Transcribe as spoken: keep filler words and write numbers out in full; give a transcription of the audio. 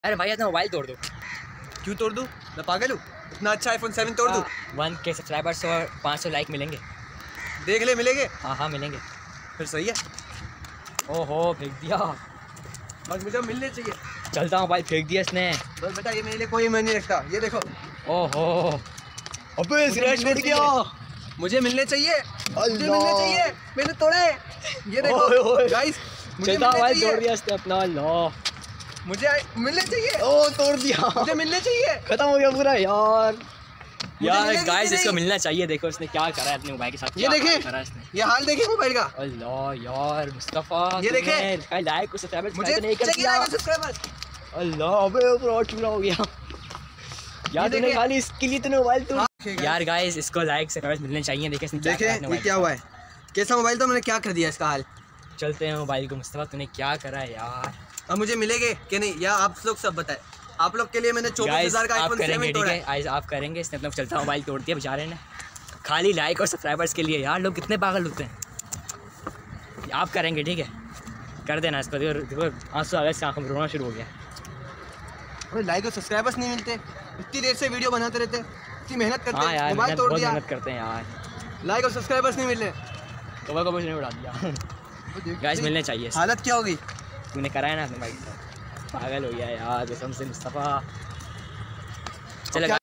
अरे भाई अपना मोबाइल तोड़ दो। क्यों तोड़ दूँ? मैं पागल हूँ? इतना अच्छा आईफोन सेवन तोड़ दूँ? वन के सब्सक्राइबर्स और पाँच सौ लाइक मिलेंगे। देख ले, मिलेंगे? हाँ हाँ मिलेंगे। फिर सही है। ओहो फेंक दिया। बस मुझे मिलने चाहिए। चलता हूँ भाई, फेंक दिया इसने। बस बेटा ये मेरे लिए कोई मैं नहीं रखता, ये देखो। ओहो अबे सिगरेट छूट गया। मुझे मिलने चाहिए, मुझे मिलने चाहिए। मैंने तोड़े, ये देखो गाइस। चलता हूँ भाई, तोड़ दिया इसने अपना। लो मुझे मिलने चाहिए। ओ तोड़ दिया, मुझे मिलने चाहिए। खत्म हो गया पूरा यार। यार यार गाइस इसको मिलना चाहिए। देखो इसने क्या करा है अपने मोबाइल के साथ। ये देखें, ये हाल देखें मोबाइल का। अल्लाह यार मुस्तफा, ये देखें लाइक को सब्सक्राइब मुझे नहीं कर दिया। अल्लाह अबे फ्रॉड हो गया यार। तूने खाली इसके लिए तूने मोबाइल तोड़। यार गाइस इसको लाइक सब्सक्राइब मिलने चाहिए। देखें इसने देखें ये क्या हुआ है, कैसा मोबाइल था, मैंने क्या कर दिया इसका हाल। चलते हैं मोबाइल को। मुस्तफा तूने क्या करा है यार। अब मुझे मिलेंगे कि नहीं, या आप लोग सब बताएं। आप लोग के लिए मैंने चौबीस हजार का आईफोन सेवन तोड़ा है। आप करेंगे। इसने अपना चलता मोबाइल तोड़ दिया बेचारे ने, खाली लाइक और सब्सक्राइबर्स के लिए। यार लोग कितने पागल होते हैं। आप करेंगे ठीक है, कर देना इसको। देखो आंसू आ गए इसकी आंखों में, रोना शुरू हो गया। अरे लाइक और सब्सक्राइबर्स नहीं मिलते, इतनी देर से वीडियो बनाते रहते, इतनी मेहनत करते हैं, यार मोबाइल तोड़ दिया। मेहनत करते हैं यार, लाइक और सब्सक्राइबर्स नहीं मिल रहे। कबर कबर ने उड़ा दिया। गाइस मिलने चाहिए। हालत क्या होगी। तूने कराया ना अपने भाई, पागल हो गया यार कसम से मुस्तफा। चलो